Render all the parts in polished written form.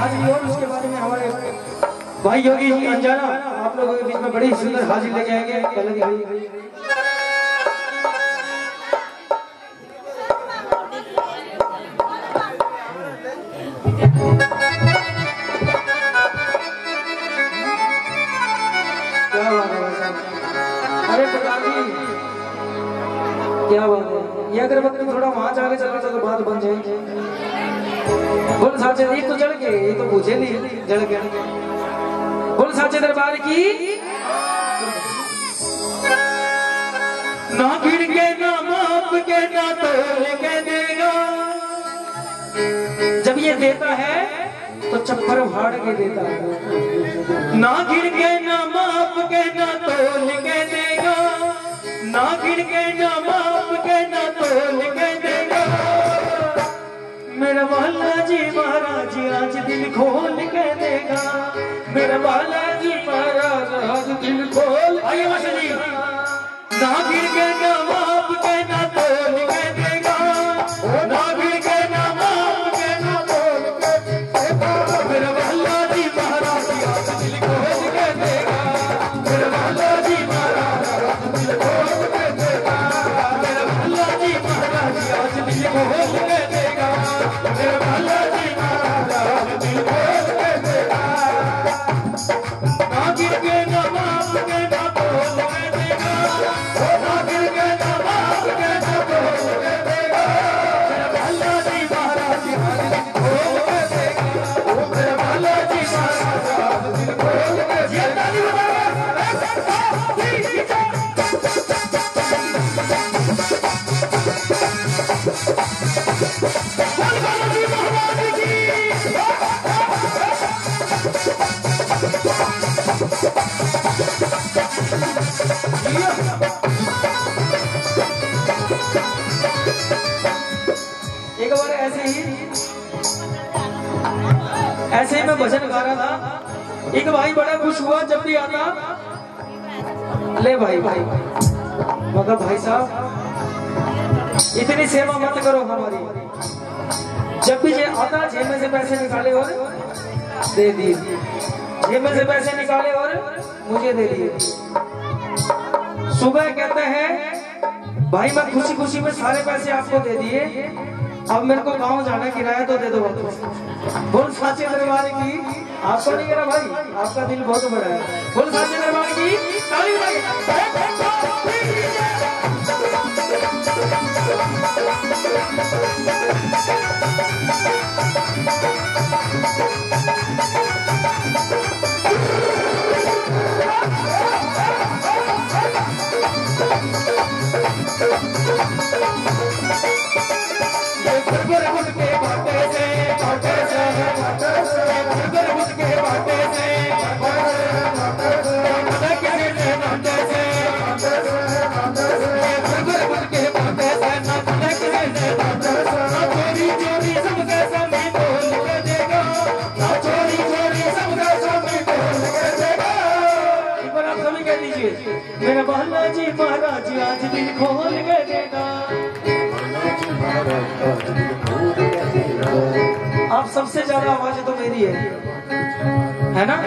हाजिरी और उसके बारे में हमारे भाई योगी अंजाना आप लोगों के बीच में बड़ी सुंदर हाजिरी लेके आएंगे। पहले भाई क्या बात है भाई साहब, अरे प्रधान जी क्या बात है, ये अगर वक्त में थोड़ा वहां जाके चला तो बात बन जाएगी। बोल साचे ये तो जड़ के, ये तो पूछे नहीं जड़ के। बोल साचे दरबार की ना गिर के ना माप के ना तोल के देगा। जब ये देता है तो चप्पर फाड़ के देता है। ना गिर के ना माप के ना तोल के देगा, ना गिर के ना माप के ना तोल के देगा। मेरा बालाजी महाराज आज दिल खोल के देगा। मेरा बालाजी महाराज आज दिल खोल। आइए मास्टर जी। ना गिर के ना माप के ना तोल के देगा, ना गिर के ना माप के ना तोल के देगा। मेरा बालाजी महाराज आज दिल खोल के देगा। मेरा बालाजी महाराज आज दिल खोल के देगा। मेरा बालाजी महाराज आज दिल खोल के देगा। मेरा बालाजी महाराज आज दिल खोल के देगा। ना गिर के ना माप के ना तोल के देगा, ना गिर के ना माप के ना तोल के देगा। मेरा बालाजी महाराज आज दिल खोल के देगा। मेरा बालाजी महाराज आज दिल खोल के देगा। एक बार ऐसे ही मैं भजन गा रहा था। एक भाई बड़ा खुश हुआ जब भी आता, ले भाई भाई मगर भाई साहब इतनी सेवा मत करो हमारी। जब भी ये आता जेब में से पैसे निकाले और दे दिए, जेब में से पैसे निकाले और मुझे दे दिए। सुबह कहते हैं भाई मैं खुशी खुशी में सारे पैसे आपको दे दिए, अब मेरे को गांव जाना है, किराया तो दे दो वापस। बोल साचे दरबार की। आपको नहीं कह रहा भाई, आपका दिल बहुत बड़ा है। बोल साचे दरबार की ताली मेरा बालाजी महाराज आज दिल खोल के देगा। आप सबसे ज्यादा आवाज तो मेरी है ना?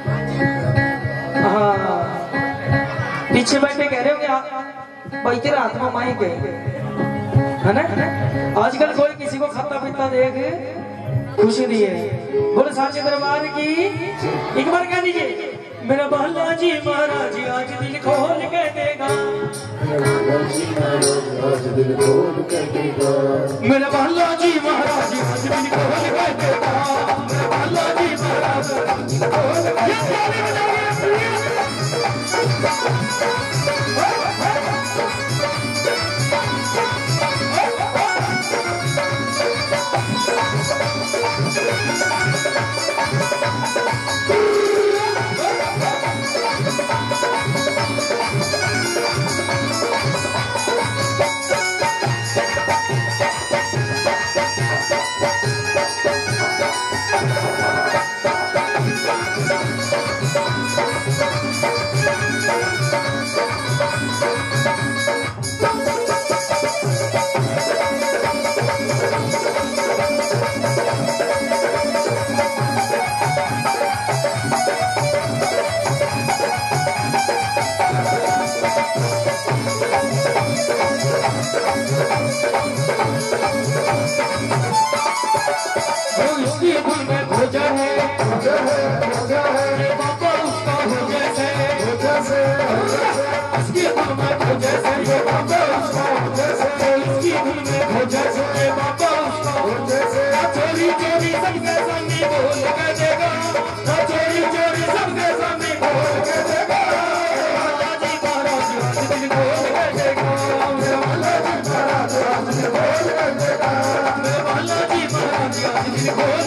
हाँ पीछे बैठे कह रहे हो भाई तेरा आत्मा माई के है ना? आजकल कोई किसी को खाता पीता देख खुशी नहीं है। बोले साचे दरबार की एक बार कह दीजिए मेरा बालाजी महाराज आज दिल खोल के देगा। मेरा बालाजी महाराज आज दिल खोल के देगा। मेरा बालाजी महाराज आज दिल खोल के देगा। मेरा बालाजी महाराज आज दिल खोल के देगा। जिस दिन